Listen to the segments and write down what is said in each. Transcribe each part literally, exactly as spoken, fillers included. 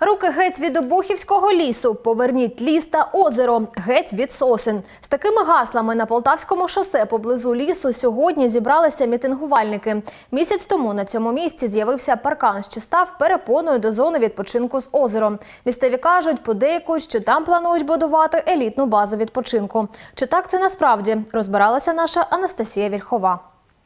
Руки геть від Обухівського лісу, поверніть ліс та озеро, геть від сосен. З такими гаслами на Полтавському шосе поблизу лісу сьогодні зібралися мітингувальники. Місяць тому на цьому місці з'явився паркан, що став перепоною до зони відпочинку з озером. Місцеві кажуть, подейкують, що там планують будувати елітну базу відпочинку. Чи так це насправді? Розбиралася наша Анастасія Вільхова.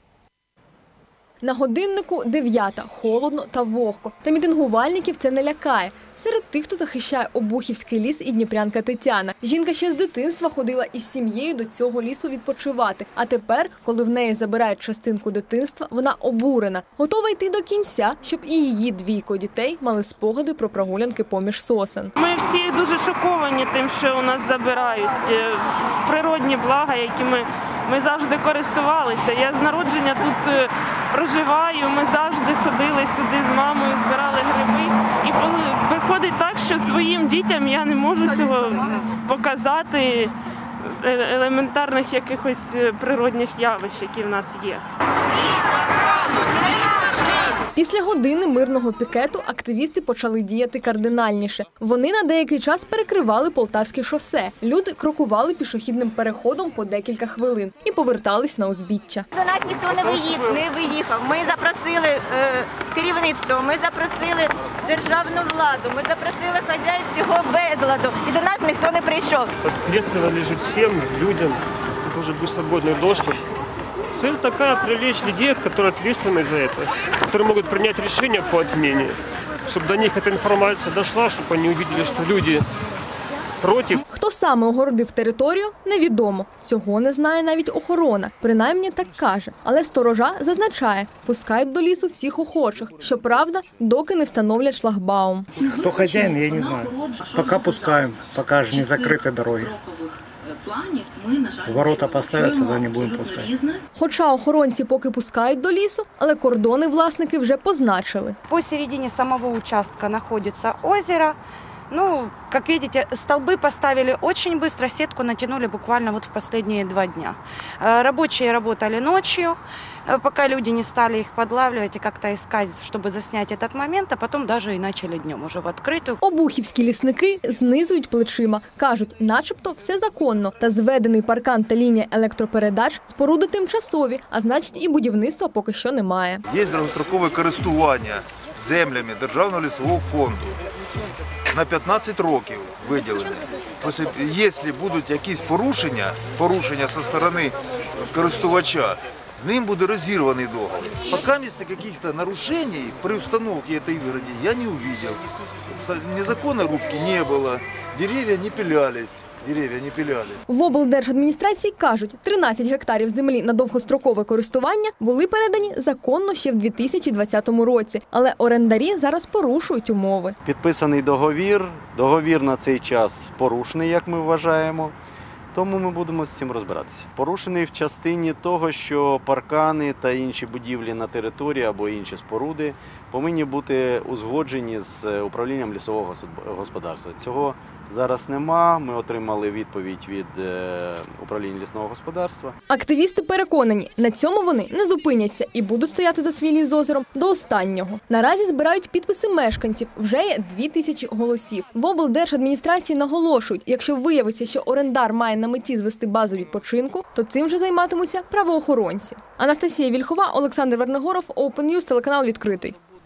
На годиннику дев'ята, холодно та вогко. Та мітингувальників це не лякає. Серед тих, хто захищає Обухівський ліс, і дніпрянка Тетяна. Жінка ще з дитинства ходила із сім'єю до цього лісу відпочивати. А тепер, коли в неї забирають частинку дитинства, вона обурена. Готова йти до кінця, щоб і її двійко дітей мали спогади про прогулянки поміж сосен. Ми всі дуже шоковані тим, що у нас забирають природні блага, якими ми завжди користувалися. Я з народження тут проживаю, ми завжди ходили сюди з мамою, збирали гриби. І виходить так, що своїм дітям я не можу цього показати, елементарних якихось природних явищ, які в нас є. Після години мирного пікету активісти почали діяти кардинальніше. Вони на деякий час перекривали Полтавське шосе. Люди крокували пішохідним переходом по декілька хвилин і повертались на узбіччя. До нас ніхто не виїхав, не виїхав. Ми запросили е, керівництво, ми запросили державну владу, ми запросили хазяїв цього безладу. І до нас ніхто не прийшов. Ліс принадлежить всім людям, тут вже був свободний доступ. Цель такая – привлечь людей, которые ответственны за это, которые могут принять решение по отмене, чтобы до них эта информация дошла, чтобы они увидели, что люди проти. Хто саме огородив територію – невідомо. Цього не знає навіть охорона. Принаймні так каже. Але сторожа зазначає – пускають до лісу всіх охочих. Щоправда, доки не встановлять шлагбаум. Хто хазяїн, я не знаю. Поки пускаємо, поки ж не закриті дороги. Ворота поставят, тогда не будем пускать. Хоча охоронці поки пускають до лісу, але кордони власники вже позначили. Посередине самого участка находится озеро. Ну, как видите, столбы поставили очень быстро, сетку натянули буквально вот в последние два дня. Рабочие работали ночью, пока люди не стали их подлавливать и как-то искать, чтобы заснять этот момент, а потом даже и начали днем уже в открытую. Обухівські лісники знизують плечима. Кажуть, начебто все законно. Та зведений паркан та лінія електропередач – споруди тимчасові, а значить і будівництва поки що немає. Є довгострокове користування землями Державного лісового фонду. На п'ятнадцять років виділені. Якщо будуть якісь порушення, порушення зі сторони користувача, з ним буде розірваний договір. Поки місця якихось порушень при установці цієї ізгороді я не побачив. Незаконної рубки не було, дерев'я не пилялись. Дерев'я не пиляли. В облдержадміністрації кажуть, тринадцять гектарів землі на довгострокове користування були передані законно ще в дві тисячі двадцятому році. Але орендарі зараз порушують умови. Підписаний договір, договір на цей час порушений, як ми вважаємо. Тому ми будемо з цим розбиратися. Порушений в частині того, що паркани та інші будівлі на території або інші споруди повинні бути узгоджені з управлінням лісового господарства. Цього зараз нема. Ми отримали відповідь від управління лісного господарства. Активісти переконані, на цьому вони не зупиняться і будуть стояти за свій ліс з озером до останнього. Наразі збирають підписи мешканців. Вже є дві тисячі голосів. В облдержадміністрації наголошують, якщо виявиться, що орендар має на меті звести базу відпочинку, то цим вже займатимуться правоохоронці. Анастасія Вільхова, Олександр Вернигоров, Open News, телеканал «Відкритий».